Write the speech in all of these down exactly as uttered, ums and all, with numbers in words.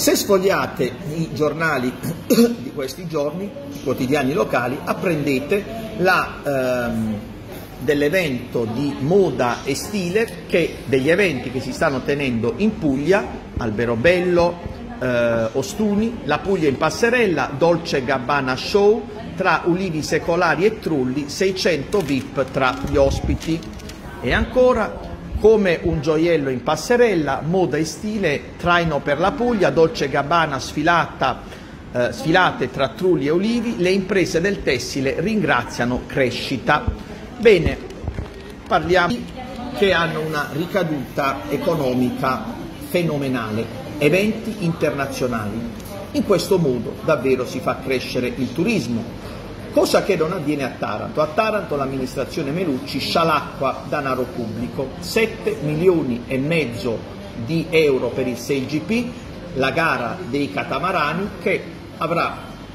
Se sfogliate i giornali di questi giorni, i quotidiani locali, apprendete la, ehm, dell'evento di moda e stile, che, degli eventi che si stanno tenendo in Puglia, Alberobello, eh, Ostuni, la Puglia in passerella, Dolce Gabbana Show, tra ulivi secolari e trulli, seicento V I P tra gli ospiti. E ancora, come un gioiello in passerella, moda e stile, traino per la Puglia, Dolce Gabbana sfilata, eh, sfilate tra trulli e ulivi, le imprese del tessile ringraziano crescita. Bene, parliamo che hanno una ricaduta economica fenomenale, eventi internazionali. In questo modo davvero si fa crescere il turismo. Cosa che non avviene a Taranto. A Taranto l'amministrazione Melucci scialacqua danaro pubblico, sette milioni e mezzo di euro per il sei G P, la gara dei catamarani che avrà,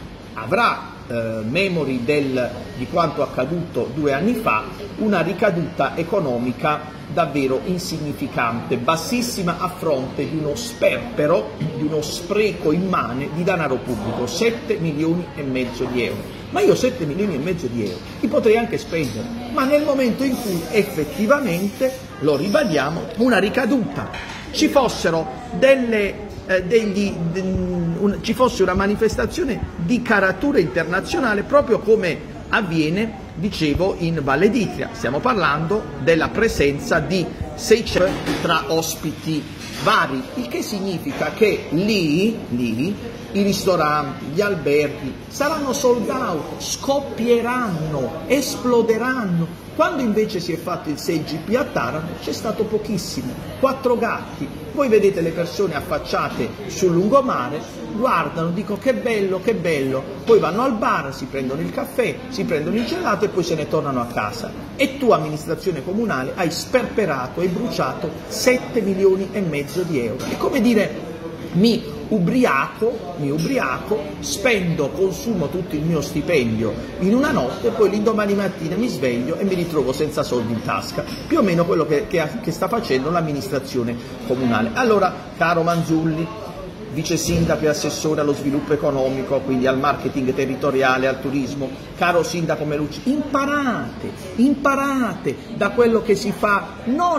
avrà eh, memori del, di quanto accaduto due anni fa, una ricaduta economica davvero insignificante, bassissima a fronte di uno sperpero, di uno spreco immane di denaro pubblico, sette milioni e mezzo di euro. Ma io sette milioni e mezzo di euro li potrei anche spendere, ma nel momento in cui effettivamente, lo ribadiamo, una ricaduta, ci fossero delle, eh, degli, de, un, ci fosse una manifestazione di caratura internazionale, proprio come avviene, dicevo, in Valle d'Itria. Stiamo parlando della presenza di seicento tra ospiti vari, il che significa che lì, lì i ristoranti, gli alberghi saranno sold out, scoppieranno, esploderanno. Quando invece si è fatto il sei G P a Taranto c'è stato pochissimo, quattro gatti. Voi vedete le persone affacciate sul lungomare, guardano, dicono che bello, che bello, poi vanno al bar, si prendono il caffè, si prendono il gelato e poi se ne tornano a casa. E tu, amministrazione comunale, hai sperperato e bruciato sette milioni e mezzo di euro. È come dire, mi ubriaco, mi ubriaco, spendo, consumo tutto il mio stipendio in una notte, poi l'indomani mattina mi sveglio e mi ritrovo senza soldi in tasca. Più o meno quello che, che, che sta facendo l'amministrazione comunale. Allora, caro Manzulli, vice sindaco e assessore allo sviluppo economico, quindi al marketing territoriale, al turismo, caro sindaco Melucci, imparate, imparate da quello che si fa,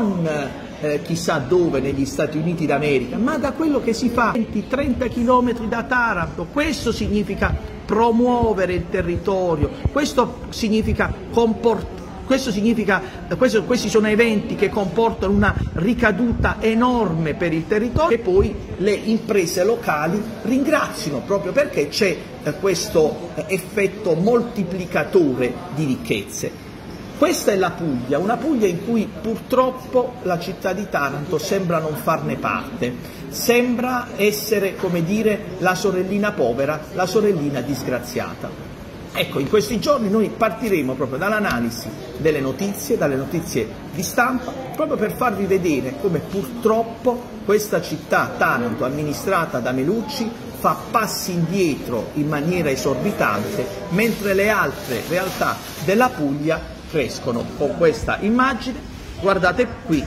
non Eh, chissà dove negli Stati Uniti d'America, ma da quello che si fa venti trenta chilometri da Taranto. Questo significa promuovere il territorio, questo significa comportare. Questo significa, questo, questi sono eventi che comportano una ricaduta enorme per il territorio e poi le imprese locali ringraziano, proprio perché c'è eh, questo eh, effetto moltiplicatore di ricchezze. Questa è la Puglia, una Puglia in cui purtroppo la città di Taranto sembra non farne parte, sembra essere, come dire, la sorellina povera, la sorellina disgraziata. Ecco, in questi giorni noi partiremo proprio dall'analisi delle notizie, dalle notizie di stampa, proprio per farvi vedere come purtroppo questa città, Taranto, amministrata da Melucci, fa passi indietro in maniera esorbitante, mentre le altre realtà della Puglia crescono. Con questa immagine, guardate qui,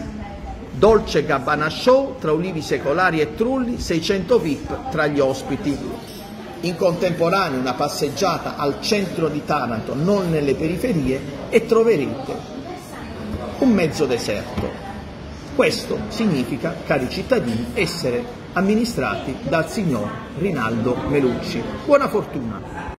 Dolce Gabbana Show tra ulivi secolari e trulli, seicento V I P tra gli ospiti. In contemporanea una passeggiata al centro di Taranto, non nelle periferie, e troverete un mezzo deserto. Questo significa, cari cittadini, essere amministrati dal signor Rinaldo Melucci. Buona fortuna!